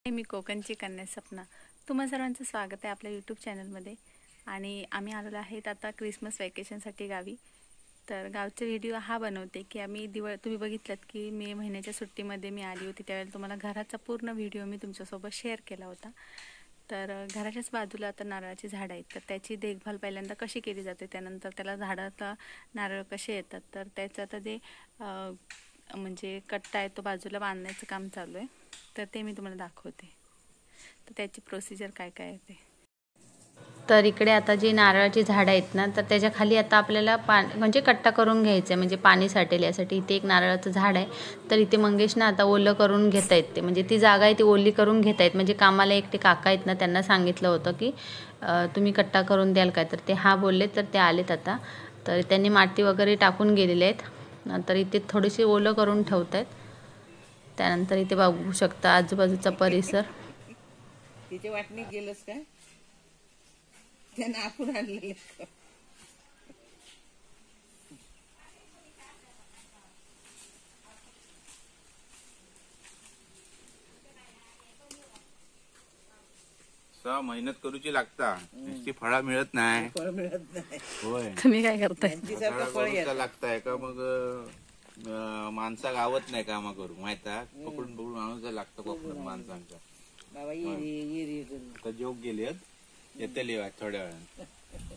मी कोकणची कन्या सपना. तुम्हा सर्वांचं स्वागत आहे आपल्या यूट्यूब चॅनलमध्ये. आणि आम्ही आलेलो आहेत आता क्रिसमस वॅकेशनसाठी गावी. तर गावचा व्हिडिओ हा बनवते की आम्ही तुम्ही बघितलात की मे महिन्याच्या सुट्टीमध्ये मी आली होती, त्यावेळेला तुम्हाला घराचा पूर्ण व्हिडिओ मी तुमच्यासोबत शेअर केला होता. तर घराच्याच बाजूला आता नारळाची झाडं आहेत, तर त्याची देखभाल पहिल्यांदा कशी केली जाते, त्यानंतर त्याला झाडाला नारळ कसे येतात, तर त्याचं आता ते म्हणजे कट्टा आहे तो बाजूला बांधण्याचं काम चालू आहे. तर ते मी तुम्हाला दाखवते, तर त्याची प्रोसिजर काय काय आहे ते. तर इकडे आता जी नारळाची झाडं आहेत ना, तर त्याच्या खाली आता आपल्याला म्हणजे कट्टा करून घ्यायचं आहे, म्हणजे पाणी साठेल यासाठी. इथे एक नारळाचं झाड आहे, तर इथे मंगेशनं आता ओलं करून घेता येते, म्हणजे ती जागा आहे ती ओली करून घेता येत. म्हणजे कामाला एकटे काका आहेत ना, त्यांना सांगितलं होतं की तुम्ही कट्टा करून द्याल काय, तर ते हा बोलले. तर ते आलेत आता. तर त्यांनी माती वगैरे टाकून गेलेले आहेत. नंतर इथे थोडीशी ओलं करून ठेवत आहेत. त्यानंतर इथे बघू शकता आजूबाजूचा परिसर. तिच्या वाटणी गेलंस का, त्यानं आपण आणलेलं. 6 मेहनत करूची लागता, नुसती फळा मिळत नाही. फळ मिळत नाही. होय, तुम्ही काय करताय? लागताय का मग माणसा गावत नाही कामा करू माहिती, पकडून पकडून माणूस लागतं कोकणात माणसांचा. बाबा ये तर जोग गेले येते थोड्या वेळाने.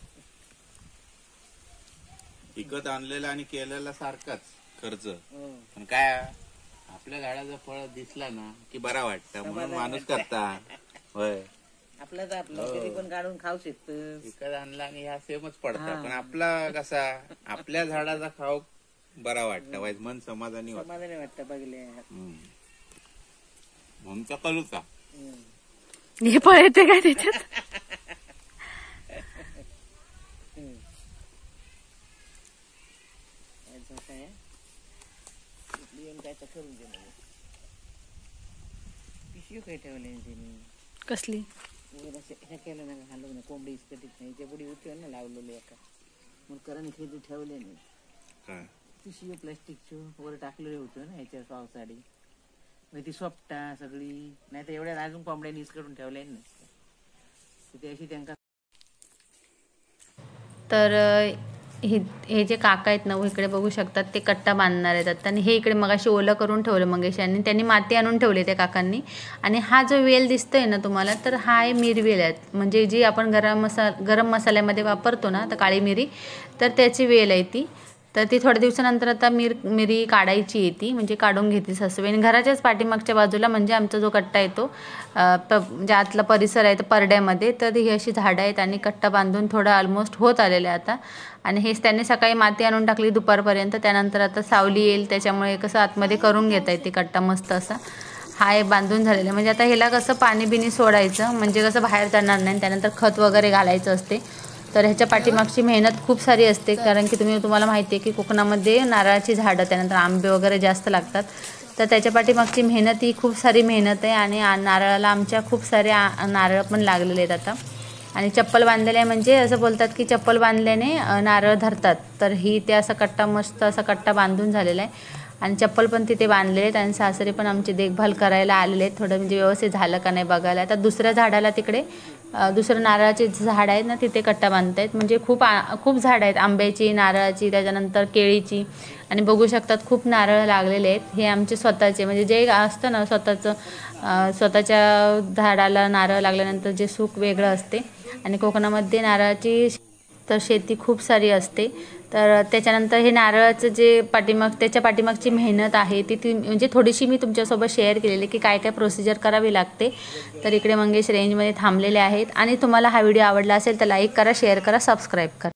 विकत आणलेला आणि केलेला सारखाच खर्च, पण काय आपल्या झाडाचं फळ दिसला ना की बरा वाटतं, म्हणून माणूस करता. होय, आपलं तर आपलं कधी पण काढून खाऊ शकतो. विकत आणला आणि ह्या सेमच पडता, पण आपला कसा आपल्या झाडाचा खाऊ बरा वाटतं, मन समाधानी वाटतं बघले. म्हणून तर करूचा हे फळ येते काय त्याच्यात? काय तर करून दे मला. पिशवी काय ठेवले कसली हे केलं ना, घालू ना कोंबडी इसकटीत नाही. त्या बुडी होती ना लावलेली एका, मग करण खेळी ठेवले नाही. पिशवी प्लास्टिकची वर टाकलेली होतं ना ह्याच्या पावसाळी, मग ती सोपटा सगळी. नाही तर एवढ्या अजून कोंबड्यांनी इसकटून ठेवल्या नसतं ते अशी त्यांना. तर हे जे काका आहेत ना, इकडे बघू शकतात ते कट्टा बांधणार आहेत. आणि हे इकडे मगाशी ओलं करून ठेवलं मंगेश यांनी, त्यांनी माती आणून ठेवली त्या काकांनी. आणि हा जो वेल दिसतोय ना तुम्हाला, तर हा आहे मिरवेल आहे, म्हणजे जी आपण गरम मसाल्यामध्ये वापरतो ना, तर काळी मिरी, तर त्याची वेल आहे ती. तर ती थोड्या दिवसानंतर आता मिरी काढायची येते, म्हणजे काढून घेते सासूबाई. आणि घराच्याच पाठीमागच्या बाजूला म्हणजे आमचा जो कट्टा आहे तो म्हणजे आतला परिसर आहे तर परड्यामध्ये, तर ही अशी झाडं आहेत. आणि कट्टा बांधून थोडं ऑलमोस्ट होत आलेलं आहे आता. आणि हेच त्यांनी सकाळी माती आणून टाकली दुपारपर्यंत, त्यानंतर आता सावली येईल त्याच्यामुळे कसं आतमध्ये करून घेता येते कट्टा मस्त असा. हा एक बांधून झालेला, म्हणजे आता ह्याला कसं पाणी बिनी सोडायचं, म्हणजे कसं बाहेर जाणार नाही. त्यानंतर खत वगैरे घालायचं असते. तर ह्याच्या पाठीमागची मेहनत खूप सारी असते, कारण की तुम्हाला माहिती आहे की कोकणामध्ये नारळाची झाडं, त्यानंतर आंबे वगैरे जास्त लागतात. तर त्याच्या पाठीमागची मेहनत ही खूप सारी मेहनत आहे. आणि नारळाला आमच्या खूप सारे नारळ पण लागलेले आहेत आता. आणि चप्पल बांधलेले आहे, म्हणजे असं बोलतात की चप्पल बांधल्याने नारळ धरतात. तर ही ते असा कट्टा मस्त असा कट्टा बांधून झालेला आहे. आणि चप्पल पण तिथे बांधलेले आहेत. आणि सासरे पण आमची देखभाल करायला आलेले आहेत, थोडं म्हणजे व्यवस्थित झालं का नाही बघायला. आता दुसऱ्या झाडाला तिकडे दुसरं नारळाचे झाड आहेत ना, तिथे कट्टा बांधत आहेत. म्हणजे खूप झाडं आहेत, आंब्याची, नारळाची, त्याच्यानंतर केळीची. आणि बघू शकतात खूप नारळ लागलेले आहेत. हे आमचे स्वतःचे, म्हणजे जे असतं ना स्वतःच्या झाडाला नारळ लागल्यानंतर जे सुख वेगळं असते. आणि कोकणामध्ये नारळाची तर शेती खूप सारी असते. तर त्याच्यानंतर हे नारळाचं जे त्याच्या पाठीमागची मेहनत आहे ती म्हणजे थोडीशी मी तुमच्यासोबत शेअर केलेली की काय काय प्रोसिजर करावी लागते. तर इकडे मंगेश रेंजमध्ये थांबलेले आहेत. आणि तुम्हाला हा व्हिडिओ आवडला असेल तर लाईक करा, शेअर करा, सबस्क्राईब करा.